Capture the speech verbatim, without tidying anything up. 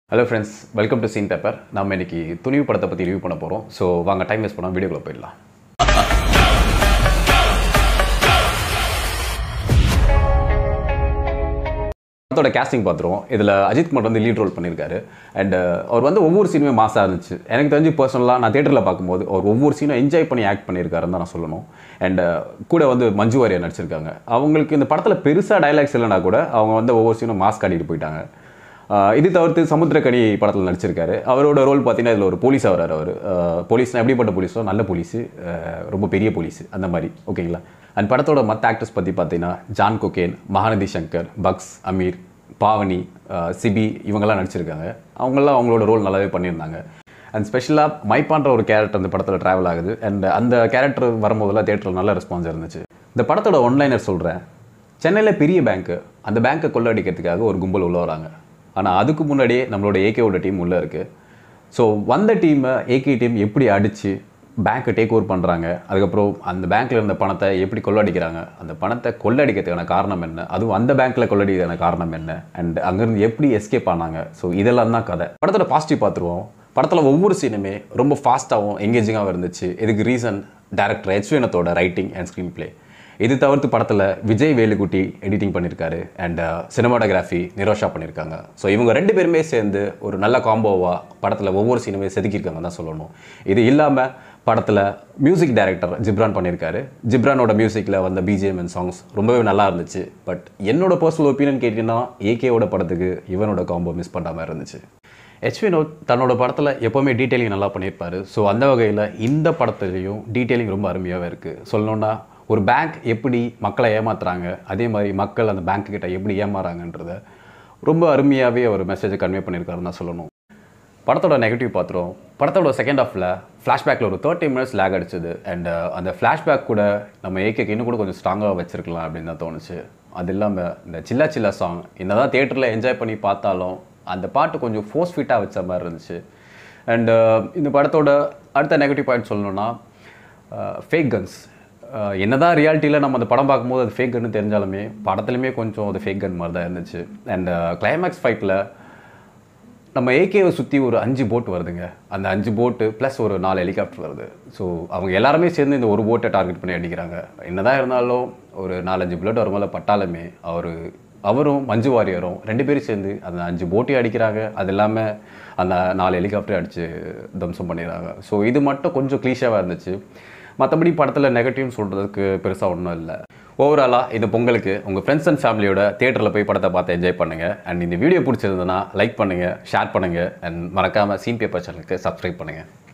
Hello friends, welcome to Scene Paper. நாம இன்னைக்கு துணிவு படத்தை பத்தி ரிவ்யூ பண்ண போறோம். சோ வாங்க டைம் வேஸ்ட் பண்ணாம வீடியோக்குள்ள போயிடலாம். படத்தோட காஸ்டிங் பாத்துறோம். இதுல அஜித்குமார் வந்து லீட் ரோல் பண்ணிருக்காரு. அண்ட் அவர் வந்து ஒவ்வொரு சீனுமே மாஸா இருந்துச்சு. எனக்கு தெரிஞ்சு பர்சனலா நான் தியேட்டர்ல பாக்கும்போது அவர் ஒவ்வொரு சீனும் என்ஜாய் பண்ணி ஆக்ட் பண்ணிருக்காருன்னு தான் நான் சொல்லணும். அண்ட் கூட வந்து மஞ்சு வாரியர் நடிச்சிருக்காங்க. அவங்களுக்கு இந்த படத்துல பெருசா டயலாக்ஸ் இல்லைனா கூட அவங்க வந்து ஒவ்வொரு சீனும் மாஸ் காட்டிட்டு போயிட்டாங்க. இது தவிர்த்து சமுத்திரக்கனி படத்தில் நடிச்சிருக்காரு. அவரோட ரோல் பார்த்தீங்கன்னா இதில் ஒரு போலீஸாக வர்றாரு. அவர் போலீஸ்னால் எப்படிப்பட்ட போலீஸோ நல்ல போலீஸு, ரொம்ப பெரிய போலீஸு அந்த மாதிரி. ஓகேங்களா? அண்ட் படத்தோட மற்ற ஆக்டர்ஸ் பற்றி பார்த்தீங்கன்னா ஜான் கொகேன், மகாநதி சங்கர், பக்ஸ், அமீர், பாவனி, சிபி இவங்கெல்லாம் நடிச்சிருக்காங்க. அவங்களாம் அவங்களோட ரோல் நல்லாவே பண்ணியிருந்தாங்க. அண்ட் ஸ்பெஷலாக மைப்பான்ற ஒரு கேரக்டர் அந்த படத்தில் ட்ராவல் ஆகுது. அண்ட் அந்த கேரக்டர் வரும்போதெல்லாம் தேட்டரில் நல்ல ரெஸ்பான்ஸ் இருந்துச்சு. இந்த படத்தோட ஒன்லைனர் சொல்கிறேன். சென்னையில் பெரிய பேங்க்கு, அந்த பேங்க்கை கொள்ளடிக்கிறதுக்காக ஒரு கும்பல் உள்ள வராங்க. ஆனால் அதுக்கு முன்னாடியே நம்மளோட ஏகேவோட டீம் உள்ளே இருக்குது. ஸோ வந்த டீமை ஏகே டீம் எப்படி அடித்து பேங்க்கை டேக் ஓவர் பண்ணுறாங்க, அதுக்கப்புறம் அந்த பேங்க்கில் இருந்த பணத்தை எப்படி கொள்ளடிக்கிறாங்க, அந்த பணத்தை கொள்ளடிக்கிறதுக்கான காரணம் என்ன, அதுவும் அந்த பேங்க்கில் கொள்ளடிக்கிறதுக்கான காரணம் என்ன, அண்ட் அங்கேருந்து எப்படி எஸ்கேப் ஆனாங்க. ஸோ இதெல்லாம் தான் கதை. படத்தில் பாசிட்டிவ் பார்த்துருவோம். படத்தில் ஒவ்வொரு சீனுமே ரொம்ப ஃபாஸ்ட்டாகவும் எங்கேஜிங்காகவும் இருந்துச்சு. இதுக்கு ரீசன் டைரக்டர் ஹெச் வினோத்தோட ரைட்டிங் அண்ட் ஸ்க்ரீன் பிளே. இது தவிர்த்து படத்தில் விஜய் வேலுக்குட்டி எடிட்டிங் பண்ணியிருக்காரு. அண்ட் சினிமாட்டோகிராஃபி நிரோஷா பண்ணியிருக்காங்க. ஸோ இவங்க ரெண்டு பேருமே சேர்ந்து ஒரு நல்ல காம்போவாக படத்தில் ஒவ்வொரு சீனுமே செதுக்கியிருக்காங்க தான் சொல்லணும். இது இல்லாமல் படத்தில் மியூசிக் டைரக்டர் ஜிப்ரான் பண்ணியிருக்காரு. ஜிப்ரானோட மியூசிக்கில் வந்த பிஜிஎம் அண்ட் சாங்ஸ் ரொம்பவே நல்லா இருந்துச்சு. பட் என்னோட பர்சனல் ஒப்பீனியன் கேட்டிங்கன்னா ஏகேவோட படத்துக்கு இவனோட காம்போ மிஸ் பண்ண மாதிரி இருந்துச்சு. ஹெச் வினோத் தன்னோட படத்தில் எப்போவுமே டீட்டெயிலிங் நல்லா பண்ணியிருப்பார். ஸோ அந்த வகையில் இந்த படத்துலேயும் டீட்டெயிலிங் ரொம்ப அருமையாகவே இருக்குது. சொல்லணுன்னா ஒரு பேங்க் எப்படி மக்களை ஏமாத்துறாங்க, அதே மாதிரி மக்கள் அந்த பேங்க் கிட்ட எப்படி ஏமாறாங்கன்றத ரொம்ப அருமையாகவே ஒரு மெசேஜை கன்வே பண்ணியிருக்காருன்னு தான் சொல்லணும். படத்தோட நெகட்டிவ் பார்த்துரும். படத்தோட செகண்ட் ஹாஃபில் ஃப்ளாஷ்பேக்கில் ஒரு தேர்ட்டி மினிட்ஸ் லேக் அடிச்சது. அண்ட் அந்த ஃப்ளாஷ்பேக் கூட நம்ம ஏகேக்கு இன்னும் கூட கொஞ்சம் ஸ்ட்ராங்காக வச்சிருக்கலாம் அப்படின்னு தான் தோணுச்சு. அது இல்லாமல் இந்த சில்லா சில்லா சாங் என்ன தான் தியேட்டரில் என்ஜாய் பண்ணி பார்த்தாலும் அந்த பாட்டு கொஞ்சம் ஃபோர்ஸ் ஃபிட்டாக வச்ச மாதிரி இருந்துச்சு. அண்டு இந்த படத்தோட அடுத்த நெகட்டிவ் பாயிண்ட் சொல்லணுன்னா ஃபேக் கன்ஸ். என்னதான் ரியாலிட்டியில் நம்ம அந்த படம் பார்க்கும்போது அது ஃபேக் கன்னு தெரிஞ்சாலுமே படத்துலையுமே கொஞ்சம் அது ஃபேக் கன் மாதிரி தான் இருந்துச்சு. அண்ட் கிளைமேக்ஸ் ஃபைட்டில் நம்ம ஏகேவை சுற்றி ஒரு அஞ்சு போட் வருதுங்க. அந்த அஞ்சு போட்டு ப்ளஸ் ஒரு நாலு ஹெலிகாப்டர் வருது. ஸோ அவங்க எல்லாருமே சேர்ந்து இந்த ஒரு போட்டை டார்கெட் பண்ணி அடிக்கிறாங்க. என்னதான் இருந்தாலும் ஒரு நாலஞ்சு புல்லட் வரும் போல பட்டாலுமே அவர் அவரும் மஞ்சு வாரியரும் ரெண்டு பேரும் சேர்ந்து அந்த அஞ்சு போட்டையும் அடிக்கிறாங்க. அது இல்லாமல் அந்த நாலு ஹெலிகாப்டரையும் அடித்து தம்சம் பண்ணிடுறாங்க. ஸோ இது மட்டும் கொஞ்சம் க்ளீஷாவாக இருந்துச்சு. மற்றபடி படத்தில் நெகட்டிவ்னு சொல்கிறதுக்கு பெருசாக ஒன்றும் இல்லை. ஓவராலாக இந்த பொங்கலுக்கு உங்கள் ஃப்ரெண்ட்ஸ் அண்ட் ஃபேமிலியோட தேட்டரில் போய் படத்தை பார்த்து என்ஜாய் பண்ணுங்கள். அண்ட் இந்த வீடியோ பிடிச்சிருந்ததுன்னா லைக் பண்ணுங்கள், ஷேர் பண்ணுங்கள், அண்ட் மறக்காமல் சீன் பேப்பர் சேனலுக்கு சப்ஸ்கிரைப் பண்ணுங்கள்.